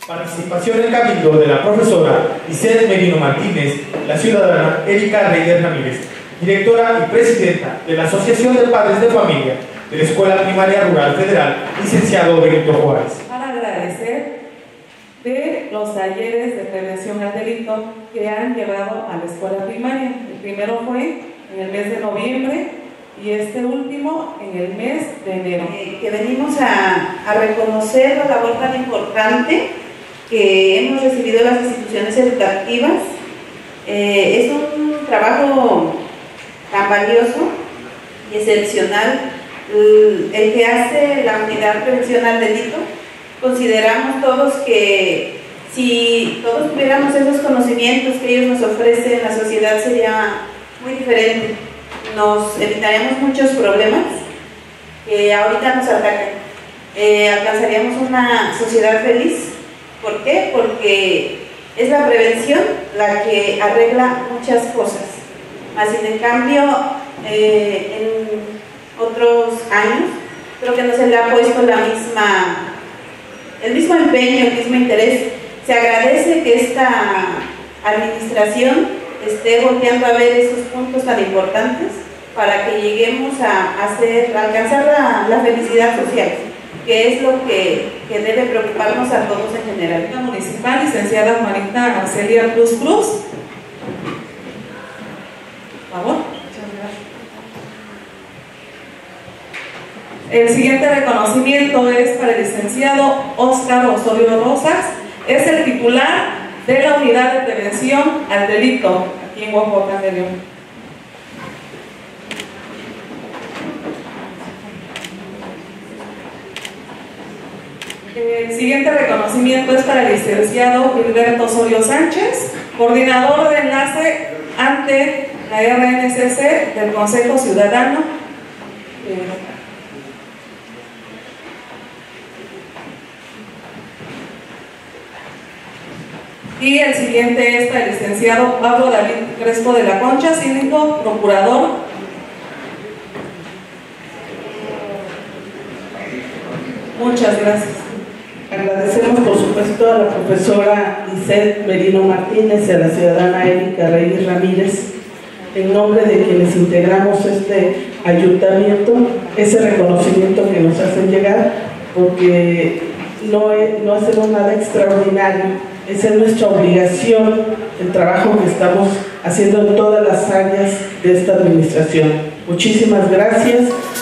Participación en el cabildo de la profesora Lisette Merino Martínez, la ciudadana Erika Reyes Ramírez, directora y presidenta de la Asociación de Padres de Familia de la Escuela Primaria Rural Federal, licenciado Benito Juárez. Para agradecer de los talleres de prevención al delito que han llevado a la escuela primaria. El primero fue en el mes de noviembre y este último en el mes de enero. Que venimos a reconocer la labor tan importante que hemos recibido de las instituciones educativas. Es un trabajo tan valioso y excepcional el que hace la Unidad Prevención al Delito. Consideramos todos que si todos tuviéramos esos conocimientos que ellos nos ofrecen, la sociedad sería muy diferente. Nos evitaríamos muchos problemas que ahorita nos atacan. Alcanzaríamos una sociedad feliz. ¿Por qué? Porque es la prevención la que arregla muchas cosas. Así en cambio, en otros años, creo que no se le ha puesto el mismo empeño, el mismo interés. Se agradece que esta administración esté volteando a ver esos puntos tan importantes para que lleguemos a alcanzar la felicidad social, que es lo que debe preocuparnos a todos en general. La municipal, licenciada Marita Arcelia Cruz Cruz. Por favor. El siguiente reconocimiento es para el licenciado Óscar Osorio Rosas, es el titular de la Unidad de Prevención al Delito, aquí en Oaxaca de León. El siguiente reconocimiento es para el licenciado Gilberto Osorio Sánchez, coordinador de enlace ante la RNCC del Consejo Ciudadano. Y el siguiente es para el licenciado Pablo David Crespo de la Concha, síndico, procurador. Muchas gracias. Agradecemos por supuesto a la profesora Lisette Merino Martínez y a la ciudadana Erika Reyes Ramírez, en nombre de quienes integramos este ayuntamiento, ese reconocimiento que nos hacen llegar, porque no hacemos nada extraordinario, esa es nuestra obligación, el trabajo que estamos haciendo en todas las áreas de esta administración. Muchísimas gracias.